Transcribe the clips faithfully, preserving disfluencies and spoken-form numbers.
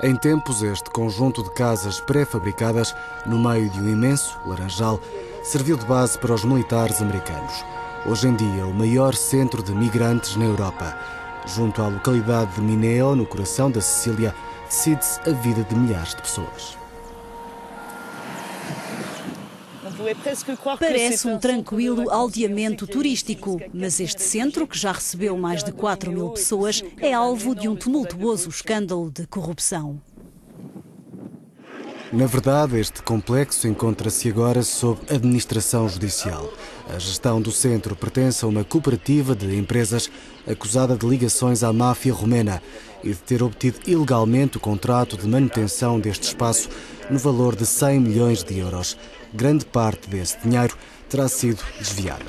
Em tempos, este conjunto de casas pré-fabricadas, no meio de um imenso laranjal, serviu de base para os militares americanos. Hoje em dia, o maior centro de migrantes na Europa. Junto à localidade de Mineo, no coração da Sicília, decide-se a vida de milhares de pessoas. Parece um tranquilo aldeamento turístico, mas este centro, que já recebeu mais de quatro mil pessoas, é alvo de um tumultuoso escândalo de corrupção. Na verdade, este complexo encontra-se agora sob administração judicial. A gestão do centro pertence a uma cooperativa de empresas acusada de ligações à máfia romena e de ter obtido ilegalmente o contrato de manutenção deste espaço no valor de cem milhões de euros. Grande parte desse dinheiro terá sido desviada.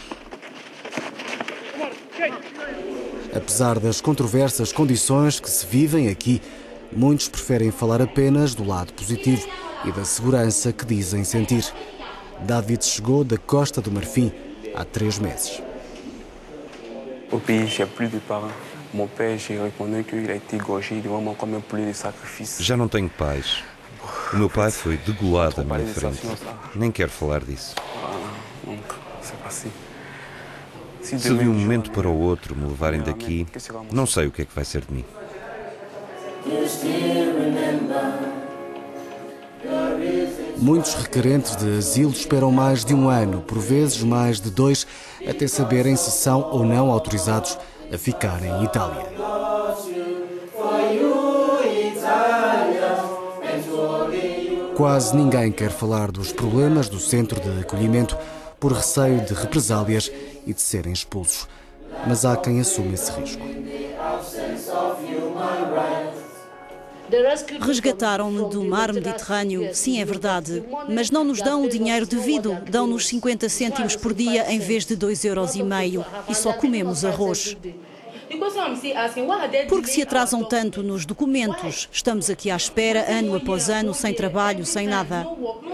Apesar das controversas condições que se vivem aqui, muitos preferem falar apenas do lado positivo e da segurança que dizem sentir. David chegou da Costa do Marfim há três meses. Au pays, j'ai plus de parents. Mon père, j'ai reconnu qu'il a été égorgé devant moi comme un poulet de sacrifice. Já não tenho pais. O meu pai foi degolado à minha frente. Nem quero falar disso. Se de um momento para o outro me levarem daqui, não sei o que é que vai ser de mim. Muitos requerentes de asilo esperam mais de um ano, por vezes mais de dois, até saberem se são ou não autorizados a ficar em Itália. Quase ninguém quer falar dos problemas do centro de acolhimento por receio de represálias e de serem expulsos. Mas há quem assume esse risco. Resgataram-me do mar Mediterrâneo, sim, é verdade, mas não nos dão o dinheiro devido, dão-nos cinquenta cêntimos por dia em vez de dois euros e meio e só comemos arroz. Por que se atrasam tanto nos documentos? Estamos aqui à espera, ano após ano, sem trabalho, sem nada.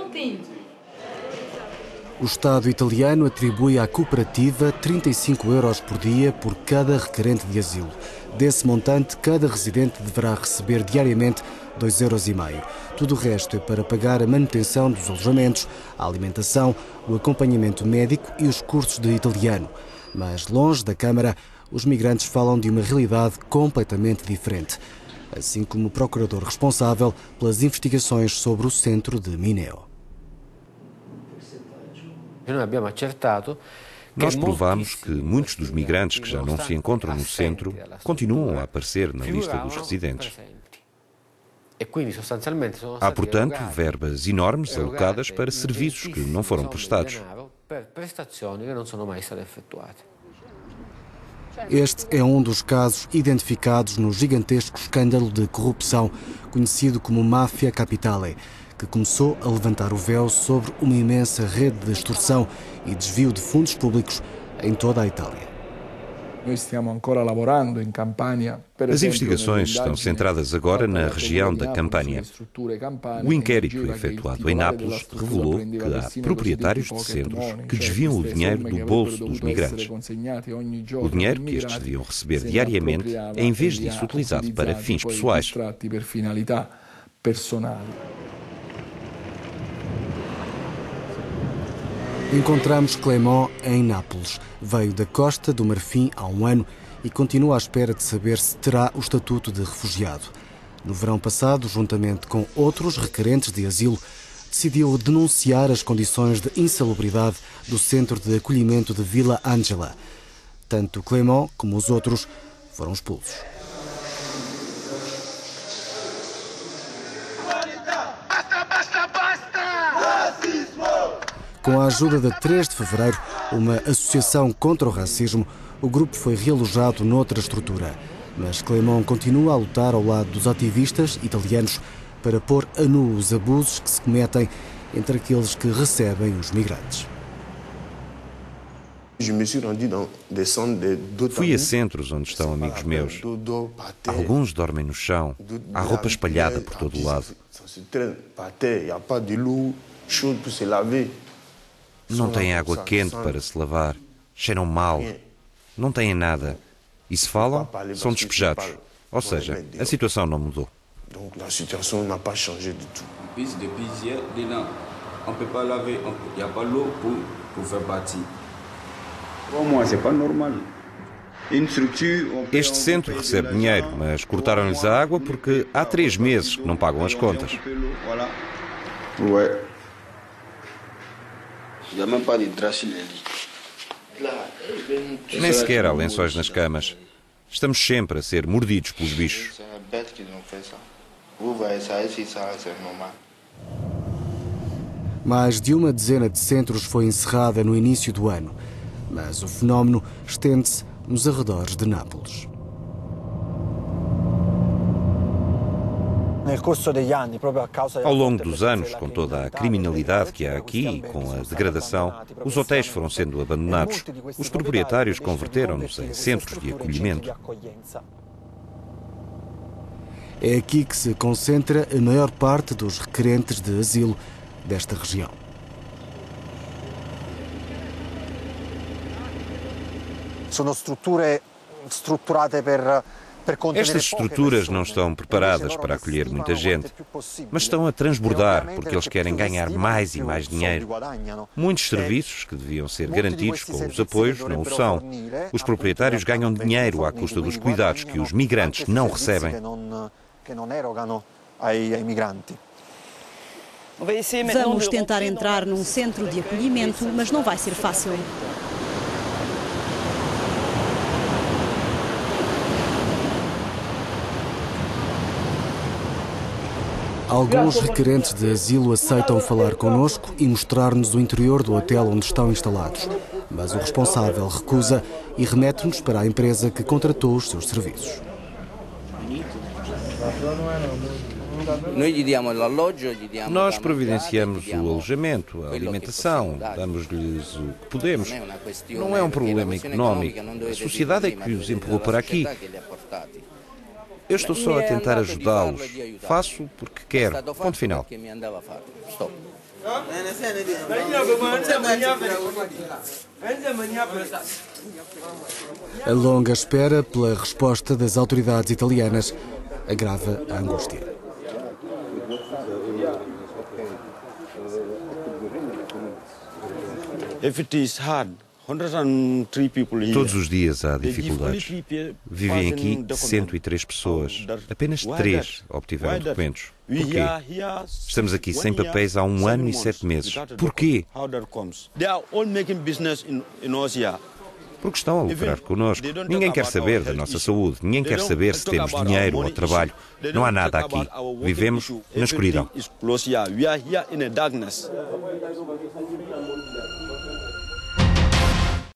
O Estado italiano atribui à cooperativa trinta e cinco euros por dia por cada requerente de asilo. Desse montante, cada residente deverá receber diariamente dois euros e meio. Tudo o resto é para pagar a manutenção dos alojamentos, a alimentação, o acompanhamento médico e os cursos de italiano. Mas longe da Câmara, os migrantes falam de uma realidade completamente diferente, assim como o procurador responsável pelas investigações sobre o centro de Mineo. Nós provamos que muitos dos migrantes que já não se encontram no centro continuam a aparecer na lista dos residentes. Há, portanto, verbas enormes alocadas para serviços que não foram prestados. Este é um dos casos identificados no gigantesco escândalo de corrupção conhecido como Mafia Capitale, que começou a levantar o véu sobre uma imensa rede de extorsão e desvio de fundos públicos em toda a Itália. As investigações estão centradas agora na região da Campania. O inquérito efetuado em Nápoles revelou que há proprietários de centros que desviam o dinheiro do bolso dos migrantes. O dinheiro que estes deviam receber diariamente é, em vez disso, utilizado para fins pessoais. Encontramos Clément em Nápoles. Veio da Costa do Marfim há um ano e continua à espera de saber se terá o estatuto de refugiado. No verão passado, juntamente com outros requerentes de asilo, decidiu denunciar as condições de insalubridade do centro de acolhimento de Villa Angela. Tanto Clément como os outros foram expulsos. Com a ajuda da três de fevereiro, uma associação contra o racismo, o grupo foi realojado noutra estrutura. Mas Clément continua a lutar ao lado dos ativistas italianos para pôr a nu os abusos que se cometem entre aqueles que recebem os migrantes. Fui a centros onde estão amigos meus. Alguns dormem no chão. Há roupa espalhada por todo o lado. Não têm água quente para se lavar. Cheiram mal. Não têm nada. E se falam, são despejados. Ou seja, a situação não mudou. Donc a situação n'a pas changé du tout. Depuis hier, dedans, on peut pas laver, il n'y a pas l'eau pour pour faire bâtir. Pour moi, c'est pas normal. Este centro recebe dinheiro, mas cortaram-lhes a água porque há três meses que não pagam as contas. Nem sequer há lençóis nas camas. Estamos sempre a ser mordidos pelos bichos. Mais de uma dezena de centros foi encerrada no início do ano, mas o fenómeno estende-se nos arredores de Nápoles. Ao longo dos anos, com toda a criminalidade que há aqui e com a degradação, os hotéis foram sendo abandonados. Os proprietários converteram-nos em centros de acolhimento. É aqui que se concentra a maior parte dos requerentes de asilo desta região. Estas estruturas não estão preparadas para acolher muita gente, mas estão a transbordar porque eles querem ganhar mais e mais dinheiro. Muitos serviços que deviam ser garantidos com os apoios não o são. Os proprietários ganham dinheiro à custa dos cuidados que os migrantes não recebem. Vamos tentar entrar num centro de acolhimento, mas não vai ser fácil. Alguns requerentes de asilo aceitam falar connosco e mostrar-nos o interior do hotel onde estão instalados. Mas o responsável recusa e remete-nos para a empresa que contratou os seus serviços. Nós providenciamos o alojamento, a alimentação, damos-lhes o que podemos. Não é um problema económico. A sociedade é que os empurrou para aqui. Eu estou só a tentar ajudá-los. Faço porque quero. Ponto final. A longa espera pela resposta das autoridades italianas agrava a angústia. If it is hard, todos os dias há dificuldades. Vivem aqui cento e três pessoas. Apenas três obtiveram documentos. Porquê? Estamos aqui sem papéis há um ano e sete meses. Porquê? Porque estão a lucrar connosco. Ninguém quer saber da nossa saúde. Ninguém quer saber se temos dinheiro ou trabalho. Não há nada aqui. Vivemos na escuridão.